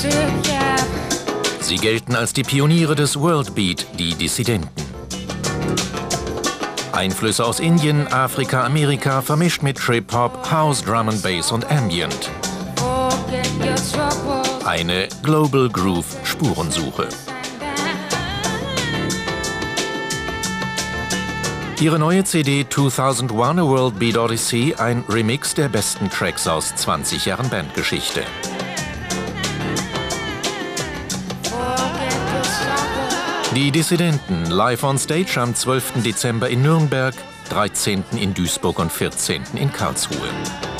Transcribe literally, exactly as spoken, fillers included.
Sie gelten als die Pioniere des Worldbeat, die Dissidenten. Einflüsse aus Indien, Afrika, Amerika vermischt mit Trip-Hop, House, Drum and Bass und Ambient. Eine Global Groove Spurensuche. Ihre neue C D zweitausendeins A World Beat Odyssey, ein Remix der besten Tracks aus zwanzig Jahren Bandgeschichte. Die Dissidenten live on stage am zwölften Dezember in Nürnberg, dreizehnten in Duisburg und vierzehnten in Karlsruhe.